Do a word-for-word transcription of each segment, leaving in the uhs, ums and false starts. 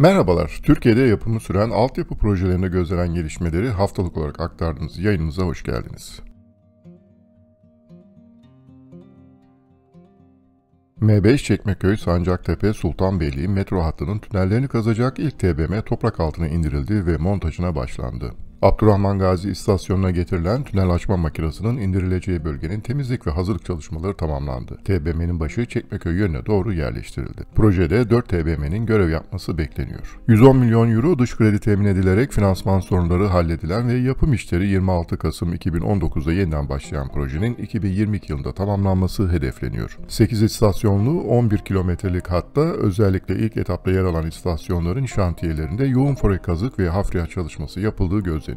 Merhabalar, Türkiye'de yapımı süren altyapı projelerinde gözlenen gelişmeleri haftalık olarak aktardığımız yayınımıza hoş geldiniz. M beş Çekmeköy, Sancaktepe, Sultanbeyli metro hattının tünellerini kazacak ilk T B M toprak altına indirildi ve montajına başlandı. Abdurrahman Gazi istasyonuna getirilen tünel açma makinesinin indirileceği bölgenin temizlik ve hazırlık çalışmaları tamamlandı. T B M'nin başı Çekmeköy yönüne doğru yerleştirildi. Projede dört T B M'nin görev yapması bekleniyor. yüz on milyon euro dış kredi temin edilerek finansman sorunları halledilen ve yapım işleri yirmi altı Kasım iki bin on dokuz'da yeniden başlayan projenin iki bin yirmi iki yılında tamamlanması hedefleniyor. sekiz istasyonlu on bir kilometrelik hatta özellikle ilk etapta yer alan istasyonların şantiyelerinde yoğun fore kazık ve hafriyat çalışması yapıldığı gözleniyor.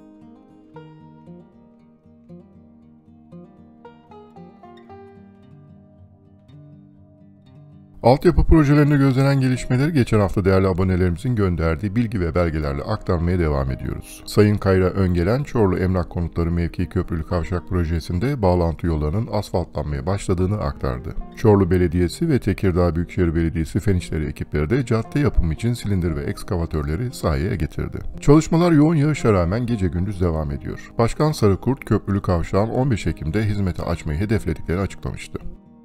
Altyapı projelerinde gözlenen gelişmeleri geçen hafta değerli abonelerimizin gönderdiği bilgi ve belgelerle aktarmaya devam ediyoruz. Sayın Kayra Öngelen, Çorlu Emlak Konutları Mevki Köprülü Kavşak projesinde bağlantı yollarının asfaltlanmaya başladığını aktardı. Çorlu Belediyesi ve Tekirdağ Büyükşehir Belediyesi fen işleri ekipleri de cadde yapımı için silindir ve ekskavatörleri sahaya getirdi. Çalışmalar yoğun yağışa rağmen gece gündüz devam ediyor. Başkan Sarıkurt, Köprülü Kavşağın on beş Ekim'de hizmete açmayı hedeflediklerini açıklamıştı.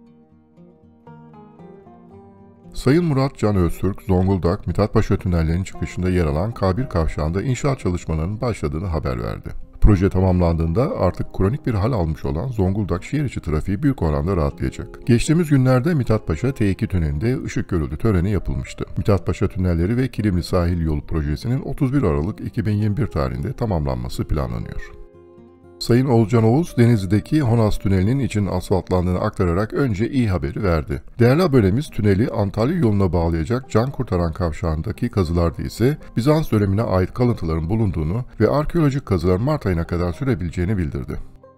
Sayın Murat Can Öztürk, Zonguldak, Mithatpaşa tünellerinin çıkışında yer alan K bir kavşağında inşaat çalışmalarının başladığını haber verdi. Proje tamamlandığında artık kronik bir hal almış olan Zonguldak şehir içi trafiği büyük oranda rahatlayacak. Geçtiğimiz günlerde Mithatpaşa T iki tünelinde ışık görüldü töreni yapılmıştı. Mithatpaşa tünelleri ve Kilimli Sahil Yolu projesinin otuz bir Aralık iki bin yirmi bir tarihinde tamamlanması planlanıyor. Sayın Oğuzcan Oğuz, Denizli'deki Honas Tüneli'nin için asfaltlandığını aktararak önce iyi haberi verdi. Değerli abonemiz tüneli Antalya yoluna bağlayacak Can Kurtaran kavşağındaki kazılarda ise Bizans dönemine ait kalıntıların bulunduğunu ve arkeolojik kazılar Mart ayına kadar sürebileceğini bildirdi.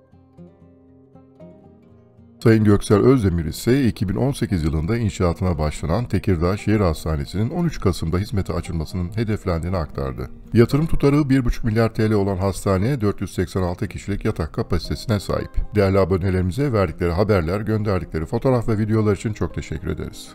Sayın Göksel Özdemir ise iki bin on sekiz yılında inşaatına başlanan Tekirdağ Şehir Hastanesi'nin on üç Kasım'da hizmete açılmasının hedeflendiğini aktardı. Yatırım tutarı bir buçuk milyar T L olan hastane dört yüz seksen altı kişilik yatak kapasitesine sahip. Değerli abonelerimize verdikleri haberler, gönderdikleri fotoğraf ve videolar için çok teşekkür ederiz.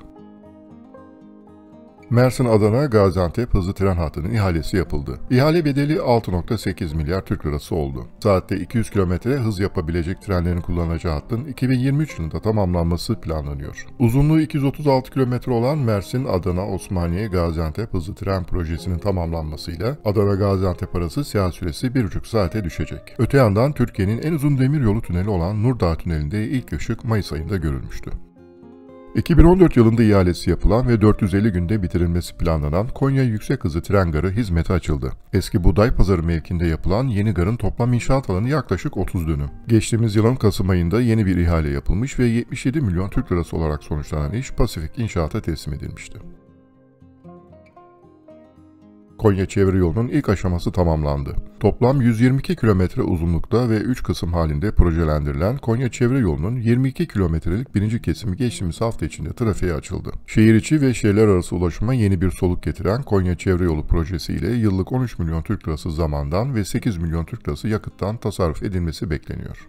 Mersin-Adana Gaziantep hızlı tren hattının ihalesi yapıldı. İhale bedeli altı nokta sekiz milyar Türk lirası oldu. Saatte iki yüz kilometre hız yapabilecek trenlerin kullanacağı hattın iki bin yirmi üç yılında tamamlanması planlanıyor. Uzunluğu iki yüz otuz altı kilometre olan Mersin-Adana-Osmaniye-Gaziantep hızlı tren projesinin tamamlanmasıyla Adana-Gaziantep arası seyahat süresi bir buçuk saate düşecek. Öte yandan Türkiye'nin en uzun demiryolu tüneli olan Nurdağ Tüneli'nde ilk ışık Mayıs ayında görülmüştü. iki bin on dört yılında ihalesi yapılan ve dört yüz elli günde bitirilmesi planlanan Konya Yüksek Hızlı Tren Garı hizmete açıldı. Eski Budaypazarı mevkinde yapılan yeni garın toplam inşaat alanı yaklaşık otuz dönüm. Geçtiğimiz yılın Kasım ayında yeni bir ihale yapılmış ve yetmiş yedi milyon Türk lirası olarak sonuçlanan iş Pasifik İnşaat'a teslim edilmişti. Konya Çevre Yolu'nun ilk aşaması tamamlandı. Toplam yüz yirmi iki kilometre uzunlukta ve üç kısım halinde projelendirilen Konya Çevre Yolu'nun yirmi iki kilometrelik birinci kesimi geçtiğimiz hafta içinde trafiğe açıldı. Şehir içi ve şehirler arası ulaşıma yeni bir soluk getiren Konya Çevre Yolu projesi ile yıllık on üç milyon Türk lirası zamandan ve sekiz milyon Türk lirası yakıttan tasarruf edilmesi bekleniyor.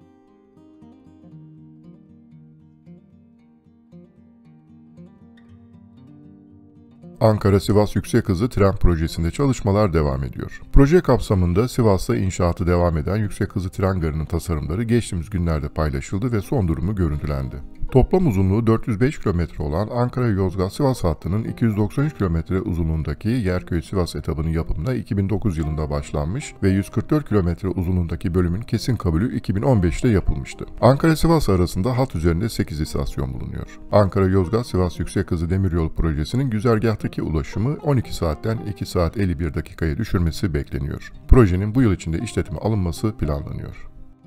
Ankara-Sivas Yüksek Hızlı Tren Projesi'nde çalışmalar devam ediyor. Proje kapsamında Sivas'ta inşaatı devam eden Yüksek Hızlı Tren Garı'nın tasarımları geçtiğimiz günlerde paylaşıldı ve son durumu görüntülendi. Toplam uzunluğu dört yüz beş kilometre olan Ankara-Yozgat-Sivas hattının iki yüz doksan üç kilometre uzunluğundaki Yerköy-Sivas etabının yapımına iki bin dokuz yılında başlanmış ve yüz kırk dört kilometre uzunluğundaki bölümün kesin kabulü iki bin on beş'te yapılmıştı. Ankara-Sivas arasında hat üzerinde sekiz istasyon bulunuyor. Ankara-Yozgat-Sivas Yüksek Hızlı Demiryolu Projesi'nin güzergahtaki ulaşımı on iki saatten iki saat elli bir dakikaya düşürmesi bekleniyor. Projenin bu yıl içinde işletime alınması planlanıyor.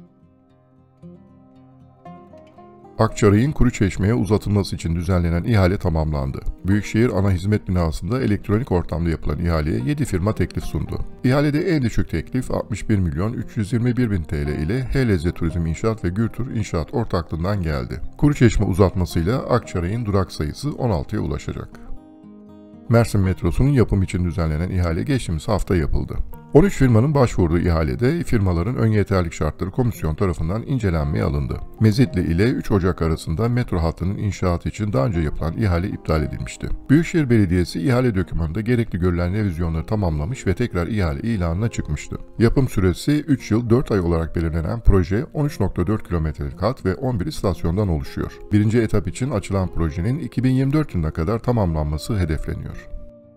Akçaray'ın Kuruçeşme'ye uzatılması için düzenlenen ihale tamamlandı. Büyükşehir Ana Hizmet Binası'nda elektronik ortamda yapılan ihaleye yedi firma teklif sundu. İhalede en düşük teklif altmış bir milyon üç yüz yirmi bir bin T L ile H L Z Turizm İnşaat ve Gürtur İnşaat ortaklığından geldi. Kuruçeşme uzatmasıyla Akçaray'ın durak sayısı on altıya ulaşacak. Mersin metrosunun yapım için düzenlenen ihale geçtiğimiz hafta yapıldı. on üç firmanın başvurduğu ihalede firmaların ön yeterlilik şartları komisyon tarafından incelenmeye alındı. Mezitli ile üç Ocak arasında metro hattının inşaatı için daha önce yapılan ihale iptal edilmişti. Büyükşehir Belediyesi ihale dokümanında gerekli görülen revizyonları tamamlamış ve tekrar ihale ilanına çıkmıştı. Yapım süresi üç yıl dört ay olarak belirlenen proje on üç nokta dört kilometrelik hat ve on bir istasyondan oluşuyor. Birinci etap için açılan projenin iki bin yirmi dört yılına kadar tamamlanması hedefleniyor.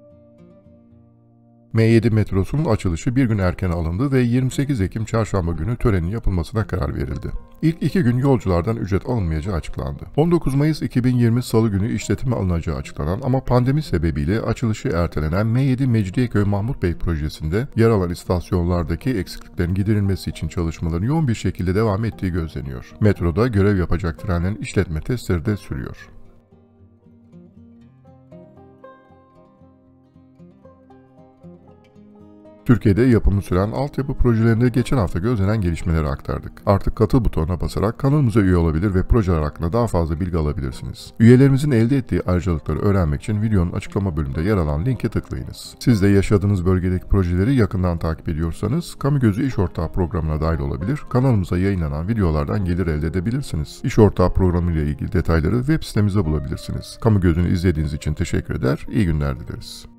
M yedi metrosunun açılışı bir gün erken alındı ve yirmi sekiz Ekim Çarşamba günü törenin yapılmasına karar verildi. İlk iki gün yolculardan ücret alınmayacağı açıklandı. on dokuz Mayıs iki bin yirmi Salı günü işletime alınacağı açıklanan ama pandemi sebebiyle açılışı ertelenen M yedi Mecidiyeköy Mahmut Bey projesinde yer alan istasyonlardaki eksikliklerin giderilmesi için çalışmaların yoğun bir şekilde devam ettiği gözleniyor. Metroda görev yapacak trenlerin işletme testleri de sürüyor. Türkiye'de yapımı süren altyapı projelerinde geçen hafta gözlenen gelişmeleri aktardık. Artık katıl butonuna basarak kanalımıza üye olabilir ve projeler hakkında daha fazla bilgi alabilirsiniz. Üyelerimizin elde ettiği ayrıcalıkları öğrenmek için videonun açıklama bölümünde yer alan linke tıklayınız. Siz de yaşadığınız bölgedeki projeleri yakından takip ediyorsanız Kamu Gözü İş Ortağı programına dahil olabilir, kanalımıza yayınlanan videolardan gelir elde edebilirsiniz. İş Ortağı programı ile ilgili detayları web sitemizde bulabilirsiniz. Kamu Gözü'nü izlediğiniz için teşekkür eder, iyi günler dileriz.